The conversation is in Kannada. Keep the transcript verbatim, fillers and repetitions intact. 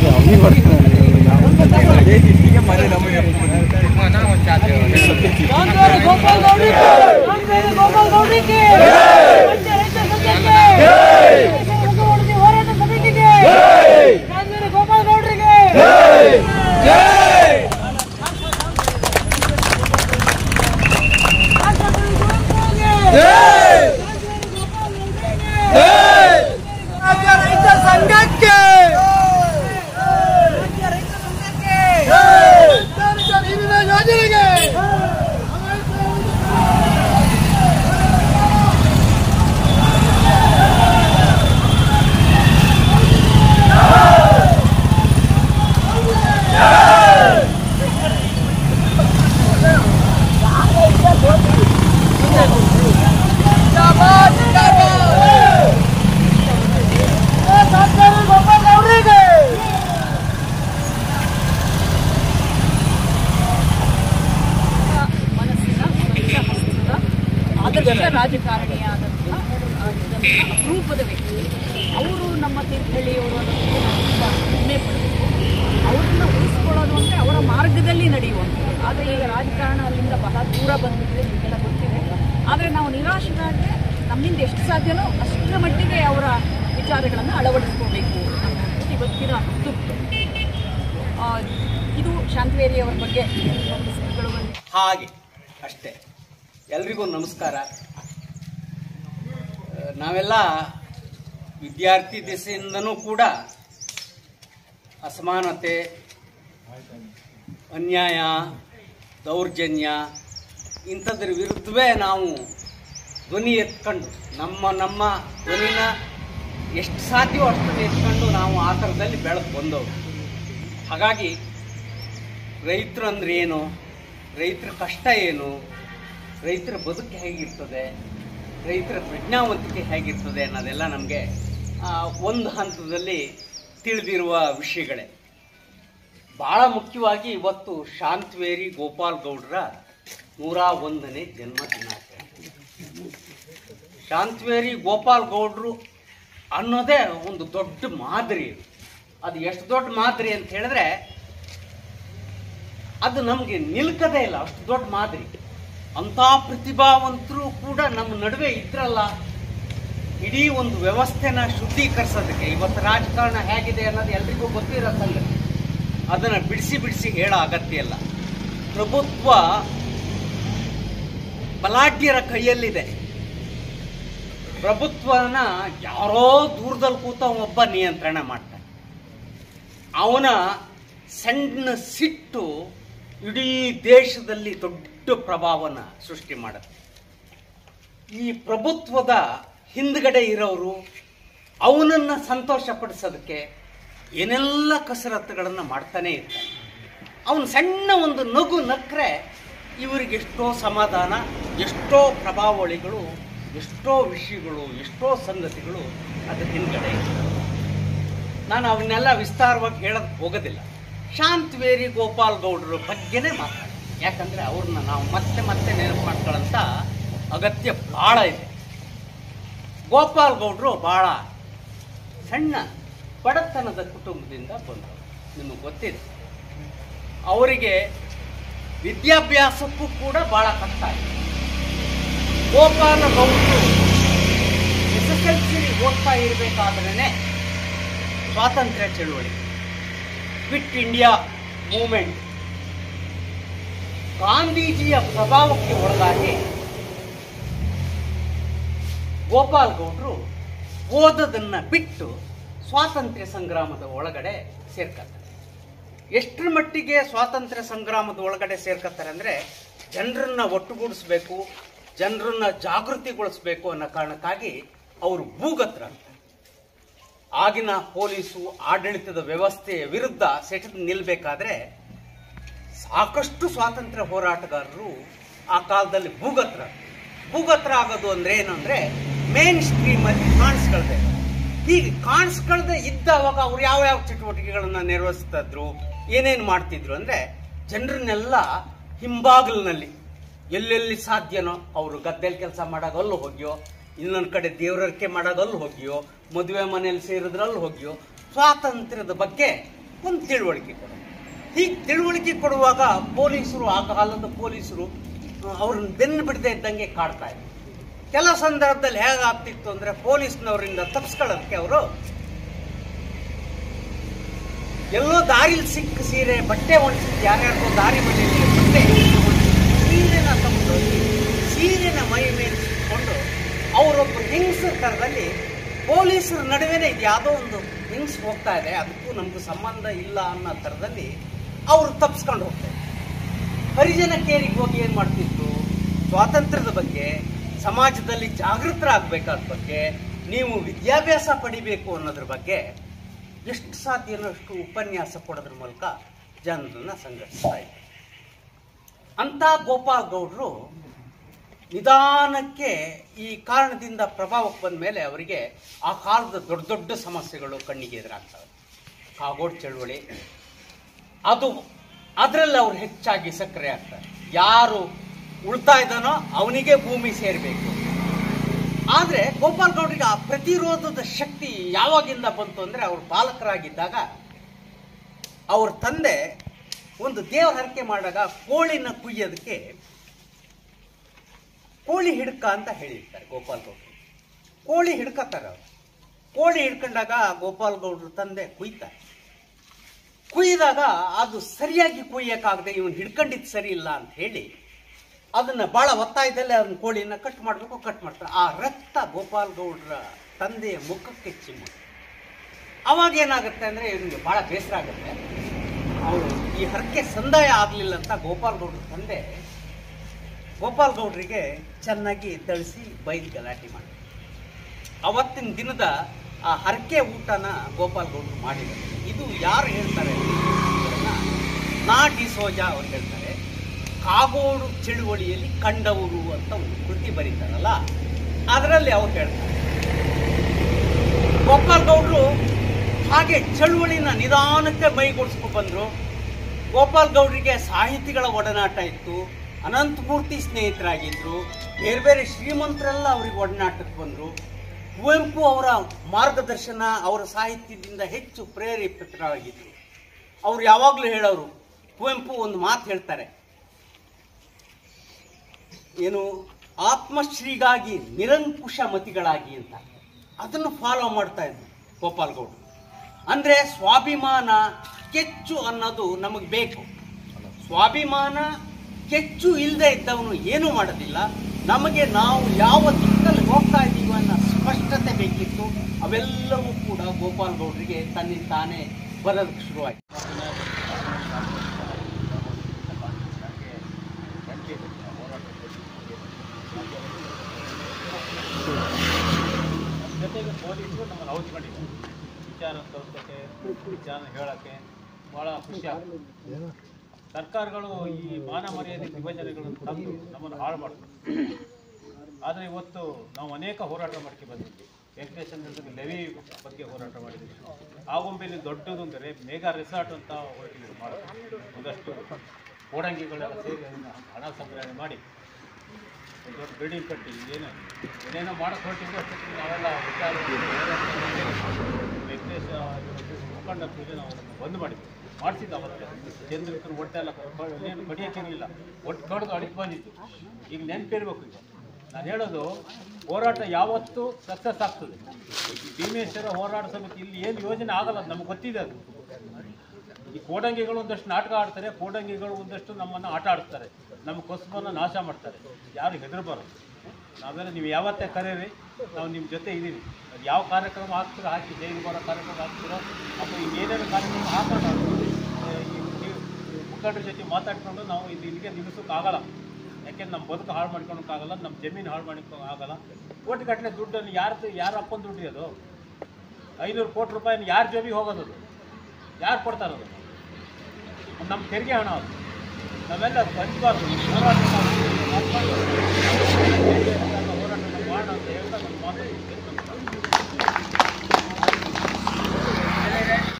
ರಾಜಕಾರಣಿಯಾದಂತಹ ಅಪರೂಪದ ವ್ಯಕ್ತಿ ಅವರು ನಮ್ಮ ತೀರ್ಥಹಳ್ಳಿಯವರು ಅನ್ನೋದಕ್ಕೆ ಹೆಮ್ಮೆ ಪಡಬೇಕು. ಅವರನ್ನ ಉಳಿಸ್ಕೊಳ್ಳೋದು ಅಂದರೆ ಅವರ ಮಾರ್ಗದಲ್ಲಿ ನಡೆಯುವಂಥದ್ದು. ಆದರೆ ಈಗ ರಾಜಕಾರಣ ಅಲ್ಲಿಂದ ಬಹಳ ದೂರ ಬಂದಿದೆ, ನಿಮಗೆಲ್ಲ ಗೊತ್ತಿದೆ. ಆದರೆ ನಾವು ನಿರಾಶರಾದರೆ ನಮ್ಮಿಂದ ಎಷ್ಟು ಸಾಧ್ಯನೋ ಅಷ್ಟರ ಮಟ್ಟಿಗೆ ಅವರ ವಿಚಾರಗಳನ್ನು ಅಳವಡಿಸ್ಕೋಬೇಕು ಅನ್ನೋದು ಇವತ್ತಿನ ತುರ್ತು. ಇದು ಶಾಂತವೇರಿ ಅವರ ಬಗ್ಗೆ ಹಾಗೆ ಅಷ್ಟೇ. ಎಲ್ರಿಗೂ ನಮಸ್ಕಾರ. ನಾವೆಲ್ಲ ವಿದ್ಯಾರ್ಥಿ ದಿಸೆಯಿಂದನೂ ಕೂಡ ಅಸಮಾನತೆ, ಅನ್ಯಾಯ, ದೌರ್ಜನ್ಯ ಇಂಥದ್ರ ವಿರುದ್ಧವೇ ನಾವು ಧ್ವನಿ ಎತ್ಕೊಂಡು ನಮ್ಮ ನಮ್ಮ ಧ್ವನಿನ ಎಷ್ಟು ಸಾಧ್ಯವೋ ಅಷ್ಟನ್ನು ಎತ್ಕೊಂಡು ನಾವು ಆ ಥರದಲ್ಲಿ ಬೆಳೆದು ಬಂದವರು. ಹಾಗಾಗಿ ರೈತರು ಅಂದರೆ ಏನು, ರೈತರ ಕಷ್ಟ ಏನು, ರೈತರ ಬದುಕು ಹೇಗಿರ್ತದೆ, ರೈತರ ಪ್ರಜ್ಞಾವಂತಿಕೆ ಹೇಗಿರ್ತದೆ ಅನ್ನೋದೆಲ್ಲ ನಮಗೆ ಒಂದು ಹಂತದಲ್ಲಿ ತಿಳಿದಿರುವ ವಿಷಯಗಳೇ. ಭಾಳ ಮುಖ್ಯವಾಗಿ ಇವತ್ತು ಶಾಂತವೇರಿ ಗೋಪಾಲ್ ಗೌಡರ ನೂರ ಒಂದನೇ ಜನ್ಮ ದಿನಾಚರಣೆ. ಶಾಂತವೇರಿ ಗೋಪಾಲ್ ಗೌಡರು ಅನ್ನೋದೇ ಒಂದು ದೊಡ್ಡ ಮಾದರಿ. ಅದು ಎಷ್ಟು ದೊಡ್ಡ ಮಾದರಿ ಅಂತ ಹೇಳಿದ್ರೆ ಅದು ನಮಗೆ ನಿಲ್ಕದೇ ಇಲ್ಲ, ಅಷ್ಟು ದೊಡ್ಡ ಮಾದರಿ. ಅಂಥ ಪ್ರತಿಭಾವಂತರು ಕೂಡ ನಮ್ಮ ನಡುವೆ ಇದ್ರಲ್ಲ. ಇಡೀ ಒಂದು ವ್ಯವಸ್ಥೆನ ಶುದ್ಧೀಕರಿಸೋದಕ್ಕೆ ಇವತ್ತು ರಾಜಕಾರಣ ಹೇಗಿದೆ ಅನ್ನೋದು ಎಲ್ರಿಗೂ ಗೊತ್ತಿರೋ ಸಂಗತಿ. ಅದನ್ನು ಬಿಡಿಸಿ ಬಿಡಿಸಿ ಹೇಳೋ ಅಗತ್ಯ ಇಲ್ಲ. ಪ್ರಭುತ್ವ ಬಲಾಢ್ಯರ ಕೈಯಲ್ಲಿದೆ. ಪ್ರಭುತ್ವನ ಯಾರೋ ದೂರದಲ್ಲಿ ಕೂತ ಒಬ್ಬ ನಿಯಂತ್ರಣ ಮಾಡ್ತಾನೆ. ಅವನ ಸಣ್ಣ ಸಿಟ್ಟು ಇಡೀ ದೇಶದಲ್ಲಿ ದೊಡ್ಡ ಪ್ರಭಾವನ ಸೃಷ್ಟಿ ಮಾಡುತ್ತೆ. ಈ ಪ್ರಭುತ್ವದ ಹಿಂದ್ಗಡೆ ಇರೋರು ಅವನನ್ನು ಸಂತೋಷಪಡಿಸೋದಕ್ಕೆ ಏನೆಲ್ಲ ಕಸರತ್ತುಗಳನ್ನು ಮಾಡ್ತಾನೆ ಇರ್ತಾನೆ. ಅವನು ಸಣ್ಣ ಒಂದು ನಗು ನಕ್ಕರೆ ಇವರಿಗೆ ಎಷ್ಟೋ ಸಮಾಧಾನ, ಎಷ್ಟೋ ಪ್ರಭಾವಳಿಗಳು, ಎಷ್ಟೋ ವಿಷಯಗಳು, ಎಷ್ಟೋ ಸಂಗತಿಗಳು ಅದರ ಹಿಂದ್ಗಡೆ ಇರ್ತವೆ. ನಾನು ಅವನ್ನೆಲ್ಲ ವಿಸ್ತಾರವಾಗಿ ಹೇಳೋಕ್ಕೆ ಹೋಗೋದಿಲ್ಲ. ಶಾಂತವೇರಿ ಗೋಪಾಲ್ ಗೌಡರ ಬಗ್ಗೆನೇ ಮಾತಾಡ್ತೀನಿ. ಯಾಕಂದರೆ ಅವ್ರನ್ನ ನಾವು ಮತ್ತೆ ಮತ್ತೆ ನೆನಪು ಮಾಡ್ಕೊಳ್ಳೋಂಥ ಅಗತ್ಯ ಭಾಳ ಇದೆ. ಗೋಪಾಲ್ ಗೌಡರು ಭಾಳ ಸಣ್ಣ ಬಡತನದ ಕುಟುಂಬದಿಂದ ಬಂದವರು, ನಿಮಗೆ ಗೊತ್ತಿದೆ. ಅವರಿಗೆ ವಿದ್ಯಾಭ್ಯಾಸಕ್ಕೂ ಕೂಡ ಭಾಳ ಕಷ್ಟ ಆಯಿತು. ಗೋಪಾಲ ಗೌಡರು ಎಸ್ ಎಸ್ ಎಲ್ ಸಿ ಓದ್ತಾ ಇರಬೇಕಾದ್ರೇ ಸ್ವಾತಂತ್ರ್ಯ ಚಳುವಳಿ, ಕ್ವಿಟ್ ಇಂಡಿಯಾ ಮೂವ್ಮೆಂಟ್, ಗಾಂಧೀಜಿಯ ಪ್ರಭಾವಕ್ಕೆ ಒಳಗಾಗಿ ಗೋಪಾಲ್ ಗೌಡರು ಓದೋದನ್ನು ಬಿಟ್ಟು ಸ್ವಾತಂತ್ರ್ಯ ಸಂಗ್ರಾಮದ ಒಳಗಡೆ ಸೇರ್ಕೊತಾರೆ. ಎಷ್ಟರ ಮಟ್ಟಿಗೆ ಸ್ವಾತಂತ್ರ್ಯ ಸಂಗ್ರಾಮದ ಒಳಗಡೆ ಸೇರ್ಕೊತಾರೆ ಅಂದರೆ ಜನರನ್ನ ಒಟ್ಟುಗೂಡಿಸ್ಬೇಕು, ಜನರನ್ನ ಜಾಗೃತಿಗೊಳಿಸ್ಬೇಕು ಅನ್ನೋ ಕಾರಣಕ್ಕಾಗಿ ಅವರು ಭೂಗತರಾಗ್ತಾರೆ. ಆಗಿನ ಪೊಲೀಸು ಆಡಳಿತದ ವ್ಯವಸ್ಥೆಯ ವಿರುದ್ಧ ಸೆಟೆದು ನಿಲ್ಲಬೇಕಾದ್ರೆ ಸಾಕಷ್ಟು ಸ್ವಾತಂತ್ರ್ಯ ಹೋರಾಟಗಾರರು ಆ ಕಾಲದಲ್ಲಿ ಭೂಗತರ ಭೂಗತರ ಆಗೋದು ಅಂದ್ರೆ ಏನಂದ್ರೆ ಮೇನ್ ಸ್ಟ್ರೀಮ್ ಅಲ್ಲಿ ಕಾಣಿಸ್ಕೊಳ್ದೆ. ಹೀಗೆ ಕಾಣಿಸ್ಕೊಳ್ದೆ ಇದ್ದಾವಾಗ ಅವ್ರು ಯಾವ ಯಾವ ಚಟುವಟಿಕೆಗಳನ್ನ ನಿರ್ವಹಿಸ್ತಾ ಇದ್ರು, ಏನೇನು ಮಾಡ್ತಿದ್ರು ಅಂದ್ರೆ ಜನರನ್ನೆಲ್ಲ ಹಿಂಬಾಗಿಲಿನಲ್ಲಿ ಎಲ್ಲೆಲ್ಲಿ ಸಾಧ್ಯನೋ ಅವರು ಗದ್ದೆಯಲ್ಲಿ ಕೆಲಸ ಮಾಡೋಗಲ್ಲೂ ಹೋಗ್ಯೋ, ಇನ್ನೊಂದು ಕಡೆ ದೇವರರಿಕೆ ಮಾಡೋಗಲ್ಲೂ ಹೋಗ್ಯೋ, ಮದುವೆ ಮನೆಯಲ್ಲಿ ಸೇರಿದ್ರಲ್ಲಿ ಹೋಗ್ಯೋ, ಸ್ವಾತಂತ್ರ್ಯದ ಬಗ್ಗೆ ಒಂದು ತಿಳುವಳಿಕೆ ಕೊಡೋದು. ಹೀಗೆ ತಿಳುವಳಿಕೆ ಕೊಡುವಾಗ ಪೊಲೀಸರು, ಆ ಕಾಲದ ಪೊಲೀಸರು ಅವ್ರನ್ನ ಬೆನ್ನು ಬಿಡದೆ ಇದ್ದಂಗೆ ಕಾಡ್ತಾ ಇದ್ರು. ಕೆಲ ಸಂದರ್ಭದಲ್ಲಿ ಹೇಗಾಗ್ತಿತ್ತು ಅಂದರೆ ಪೊಲೀಸ್ನವರಿಂದ ತಪ್ಪಿಸ್ಕೊಳ್ಳೋದಕ್ಕೆ ಅವರು ಎಲ್ಲೋ ದಾರಿಲಿ ಸಿಕ್ಕ ಸೀರೆ ಬಟ್ಟೆ ಒಣಸಿದ್ದು, ಯಾರ್ಯಾರಿಗೋ ದಾರಿ ಮನೆಯಲ್ಲಿ ಬಟ್ಟೆ ಸೀರೆನ ತಗೊಂಡು ಸೀರೆನ ಮೈ ಮೇಲೆ ಸಿಕ್ಕೊಂಡು ಅವರೊಬ್ಬರು ಹೆಂಗಸರ ಥರದಲ್ಲಿ ಪೊಲೀಸರ ನಡುವೆನೇ ಇದು ಯಾವುದೋ ಒಂದು ಹೆಂಗಸ್ ಹೋಗ್ತಾ ಇದೆ, ಅದಕ್ಕೂ ನಮಗೂ ಸಂಬಂಧ ಇಲ್ಲ ಅನ್ನೋ ಥರದಲ್ಲಿ ಅವರು ತಪ್ಪಿಸ್ಕೊಂಡು ಹೋಗ್ತಾರೆ. ಹರಿಜನ ಕೇರಿಗೆ ಹೋಗಿ ಏನು ಮಾಡ್ತಿದ್ರು, ಸ್ವಾತಂತ್ರ್ಯದ ಬಗ್ಗೆ, ಸಮಾಜದಲ್ಲಿ ಜಾಗೃತರಾಗಬೇಕಾದ ಬಗ್ಗೆ, ನೀವು ವಿದ್ಯಾಭ್ಯಾಸ ಪಡಿಬೇಕು ಅನ್ನೋದ್ರ ಬಗ್ಗೆ ಎಷ್ಟು ಸಾಧ್ಯನೋ ಅಷ್ಟು ಉಪನ್ಯಾಸ ಕೊಡೋದ್ರ ಮೂಲಕ ಜನರನ್ನ ಸಂಘಟಿಸ್ತಾ ಇದ್ರು. ಅಂಥ ಗೋಪಾಲ್ ಗೌಡರು ನಿಧಾನಕ್ಕೆ ಈ ಕಾರಣದಿಂದ ಪ್ರಭಾವಕ್ಕೆ ಬಂದ ಮೇಲೆ ಅವರಿಗೆ ಆ ಕಾಲದ ದೊಡ್ಡ ದೊಡ್ಡ ಸಮಸ್ಯೆಗಳು ಕಣ್ಣಿಗೆ ಎದುರಾಗ್ತವೆ. ಕಾಗೋಡು ಚಳುವಳಿ ಅದು, ಅದರಲ್ಲಿ ಅವ್ರು ಹೆಚ್ಚಾಗಿ ಸಕ್ರಿಯ ಆಗ್ತಾರೆ. ಯಾರು ಉಳ್ತಾ ಇದ್ದಾನೋ ಅವನಿಗೆ ಭೂಮಿ ಸೇರಬೇಕು. ಆದರೆ ಗೋಪಾಲ್ ಗೌಡರಿಗೆ ಆ ಪ್ರತಿರೋಧದ ಶಕ್ತಿ ಯಾವಾಗಿಂದ ಬಂತು ಅಂದರೆ, ಅವ್ರ ಬಾಲಕರಾಗಿದ್ದಾಗ ಅವ್ರ ತಂದೆ ಒಂದು ದೇವರ ಹರಕೆ ಮಾಡಿದಾಗ ಕೋಳಿನ ಕುಯ್ಯೋದಕ್ಕೆ ಕೋಳಿ ಹಿಡ್ಕ ಅಂತ ಹೇಳಿರ್ತಾರೆ ಗೋಪಾಲ್ ಗೌಡರು. ಕೋಳಿ ಹಿಡ್ಕತ್ತಾರೆ ಅವರು. ಕೋಳಿ ಹಿಡ್ಕೊಂಡಾಗ ಗೋಪಾಲ್ ಗೌಡರು ತಂದೆ ಕುಯ್ತಾರೆ. ಕುಯ್ದಾಗ ಅದು ಸರಿಯಾಗಿ ಕುಯ್ಯಕ್ಕಾಗದೆ ಇವನು ಹಿಡ್ಕೊಂಡಿದ್ದು ಸರಿ ಇಲ್ಲ ಅಂತ ಹೇಳಿ ಅದನ್ನ ಬಹಳ ಒತ್ತಾಯದಲ್ಲಿ ಅದನ್ನ ಕೋಳಿನ ಕಟ್ ಮಾಡಬೇಕು, ಕಟ್ ಮಾಡ್ತಾರೆ. ಆ ರಕ್ತ ಗೋಪಾಲ್ ಗೌಡರ ತಂದೆಯ ಮುಖಕ್ಕೆ ಚಿಮ್ಮ. ಅವಾಗ ಏನಾಗುತ್ತೆ ಅಂದರೆ ಇವನಿಗೆ ಬಹಳ ಬೇಸರ ಆಗುತ್ತೆ. ಅವರು ಈ ಹರಕೆ ಸಂದಾಯ ಆಗಲಿಲ್ಲ ಅಂತ ಗೋಪಾಲ್ ಗೌಡ್ರ ತಂದೆ ಗೋಪಾಲ್ ಗೌಡ್ರಿಗೆ ಚೆನ್ನಾಗಿ ತಳಿಸಿ ಬೈದು ಗಲಾಟೆ ಮಾಡಿ ಅವತ್ತಿನ ದಿನದ ಆ ಹರಕೆ ಊಟನ ಗೋಪಾಲ್ ಗೌಡ್ರು ಮಾಡಿದರು. ಇದು ಯಾರು ಹೇಳ್ತಾರೆ, ನಾ ಡಿ ಸೋಜಾ ಅವ್ರು ಹೇಳ್ತಾರೆ. ಕಾಗೋಡು ಚಳುವಳಿಯಲ್ಲಿ ಕಂಡವರು ಅಂತ ಒಂದು ಕೃತಿ ಬರೀತಾರಲ್ಲ, ಅದರಲ್ಲಿ ಅವ್ರು ಹೇಳ್ತಾರೆ ಗೋಪಾಲ್ ಗೌಡ್ರು ಹಾಗೆ ಚಳುವಳಿನ ನಿಧಾನಕ್ಕೆ ಮೈಗೂಡಿಸ್ಕೊ ಬಂದರು. ಗೋಪಾಲ್ ಗೌಡ್ರಿಗೆ ಸಾಹಿತಿಗಳ ಒಡನಾಟ ಇತ್ತು, ಅನಂತಮೂರ್ತಿ ಸ್ನೇಹಿತರಾಗಿದ್ದರು, ಬೇರೆ ಬೇರೆ ಶ್ರೀಮಂತರೆಲ್ಲ ಅವ್ರಿಗೆ ಒಡನಾಟಕ್ಕೆ ಬಂದರು. ಕುವೆಂಪು ಅವರ ಮಾರ್ಗದರ್ಶನ, ಅವರ ಸಾಹಿತ್ಯದಿಂದ ಹೆಚ್ಚು ಪ್ರೇರೇಪಿತರಾಗಿದ್ದರು. ಅವ್ರು ಯಾವಾಗಲೂ ಹೇಳೋರು, ಕುವೆಂಪು ಒಂದು ಮಾತು ಹೇಳ್ತಾರೆ, ಏನು ಆತ್ಮಶ್ರೀಗಾಗಿ ನಿರಂಕುಶ ಮತಿಗಳಾಗಿ ಅಂತ. ಅದನ್ನು ಫಾಲೋ ಮಾಡ್ತಾ ಇದ್ರು ಗೋಪಾಲ್ ಗೌಡ್ರು. ಅಂದರೆ ಸ್ವಾಭಿಮಾನ ಕೆಚ್ಚು ಅನ್ನೋದು ನಮಗೆ ಬೇಕು. ಸ್ವಾಭಿಮಾನ ಕೆಚ್ಚು ಇಲ್ಲದೆ ಇದ್ದವನು ಏನೂ ಮಾಡೋದಿಲ್ಲ. ನಮಗೆ ನಾವು ಯಾವ ದಿಕ್ಕಲ್ಲಿ ಹೋಗ್ತಾ ಇದ್ದೀವಿ ಅನ್ನೋ ಸ್ಪಷ್ಟತೆ ಬೇಕಿತ್ತು. ಅವೆಲ್ಲವೂ ಕೂಡ ಗೋಪಾಲ್ ಗೌಡ್ರಿಗೆ ತನ್ನಿಂದ ತಾನೇ ಬರೋದಕ್ಕೆ ಶುರುವಾಯಿತು. ಜೊತೆಗೆ ಪೊಲೀಸರು ನಮ್ಮನ್ನು ಔಚ್ಕೊಂಡಿದ್ದಾರೆ. ವಿಚಾರ ತೋರಿಸೋಕ್ಕೆ, ವಿಚಾರ ಹೇಳೋಕ್ಕೆ ಭಾಳ ಖುಷಿ ಆಗ್ತದೆ. ಸರ್ಕಾರಗಳು ಈ ಮಾನ ಮರ್ಯಾದೆ ವಿಭಜನೆಗಳನ್ನು ತಂದು ನಮ್ಮನ್ನು ಹಾಳು ಮಾಡ್ತಾರೆ. ಆದರೆ ಇವತ್ತು ನಾವು ಅನೇಕ ಹೋರಾಟ ಮಾಡ್ಕೊಂಡು ಬಂದಿದ್ವಿ. ವೆಂಕಟೇಶ್ವರ ಲೆವಿ ಬಗ್ಗೆ ಹೋರಾಟ ಮಾಡಿದ್ವಿ. ಆಗುಂಬೆಯಲ್ಲಿ ದೊಡ್ಡದು ಅಂದರೆ ಮೇಘಾ ರೆಸಾರ್ಟ್ ಅಂತ ಹೊರಟಿದ್ರು ಮಾಡೋದು. ಒಂದಷ್ಟು ಕೋಡಂಗಿಗಳೆಲ್ಲ ಸೇರಿ ಅದನ್ನು ಹಣ ಸಂಗ್ರಹಣೆ ಮಾಡಿ ದೊಡ್ಡ ಬಿಲ್ಡಿಂಗ್ ಕಟ್ಟಿ ಏನು ಏನೇನೋ ಮಾಡೋಕ್ಕೆ ಹೊರಟಿದ್ರು. ಅಷ್ಟೊತ್ತಿಗೆ ನಾವೆಲ್ಲ ವಿಚಾರ ವೆಂಕಟೇಶ ಮುಖಂಡ ಪೂಜೆ ನಾವು ಬಂದ್ ಮಾಡಿದ್ವಿ. ಮಾಡಿಸಿದ್ದು ಅವತ್ತು ಚಂದ್ರಕನ ಹೊಟ್ಟೆ ಎಲ್ಲ ಏನು ಕಡಿಯೋಕ್ಕಿರಲಿಲ್ಲ, ಒಟ್ಟು ಕಡ್ದು ಅಡಿಗೆ ಬಂದಿತ್ತು. ಈಗ ನೆನಪಿರ್ಬೇಕು. ಈಗ ನಾನು ಹೇಳೋದು, ಹೋರಾಟ ಯಾವತ್ತೂ ಸಕ್ಸಸ್ ಆಗ್ತದೆ. ಭೀಮೇಶ್ವರ ಹೋರಾಟ ಸಮಿತಿ ಇಲ್ಲಿ ಏನು ಯೋಜನೆ ಆಗಲ್ಲ, ನಮ್ಗೆ ಗೊತ್ತಿದೆ ಅದು. ಈ ಕೋಡಂಗಿಗಳು ಒಂದಷ್ಟು ನಾಟಕ ಆಡ್ತಾರೆ, ಕೋಡಂಗಿಗಳು ಒಂದಷ್ಟು ನಮ್ಮನ್ನು ಆಟ ಆಡಿಸ್ತಾರೆ, ನಮ್ಮ ಕಸುಬನ್ನು ನಾಶ ಮಾಡ್ತಾರೆ. ಯಾರು ಹೆದರಬಾರದು. ನಾವೆಲ್ಲ ನೀವು ಯಾವತ್ತೇ ಕರೀರಿ, ನಾವು ನಿಮ್ಮ ಜೊತೆ ಇದ್ದೀವಿ. ಅದು ಯಾವ ಕಾರ್ಯಕ್ರಮ ಹಾಕ್ತೀರೋ ಹಾಕಿ, ಜೈಲು ಬರೋ ಕಾರ್ಯಕ್ರಮ ಹಾಕ್ತೀರೋ ಅಥವಾ ಇನ್ನೇನೇನು ಕಾರ್ಯಕ್ರಮ ಹಾಕೋಣ, ಈ ಮುಖಂಡರ ಜೊತೆ ಮಾತಾಡ್ಕೊಂಡು ನಾವು ಇದು ಇಲ್ಲಿಗೆ ನಿಲ್ಲಿಸೋಕ್ಕಾಗಲ್ಲ. ಯಾಕೆಂದ್ರೆ ನಮ್ಮ ಬದುಕು ಹಾಳು ಮಾಡ್ಕೊಳಕ್ಕಾಗಲ್ಲ, ನಮ್ಮ ಜಮೀನು ಹಾಳು ಮಾಡ್ಕೊಳಕ್ಕೆ ಆಗಲ್ಲ. ಕೋಟಿಗಟ್ಟಲೆ ದುಡ್ಡನ್ನು ಯಾರ್ದು ಯಾರ ಅಪ್ಪನ ದುಡ್ಡು ಅದು? ಐನೂರು ಕೋಟಿ ರೂಪಾಯಿನ ಯಾರ ಜೋಬಿಗೆ ಹೋಗೋದು? ಯಾರು ಕೊಡ್ತಾರದು? ನಮ್ಮ ತೆರಿಗೆ ಹಣ ಅದು. ನಾವೆಲ್ಲ ಹಂಚಬಾರ್ದು. ಹೋರಾಟ ಹೋರಾಟ ಮಾಡೋಣ ಅಂತ ಹೇಳ್ತಾ ನಮ್ಮ ಮಾತು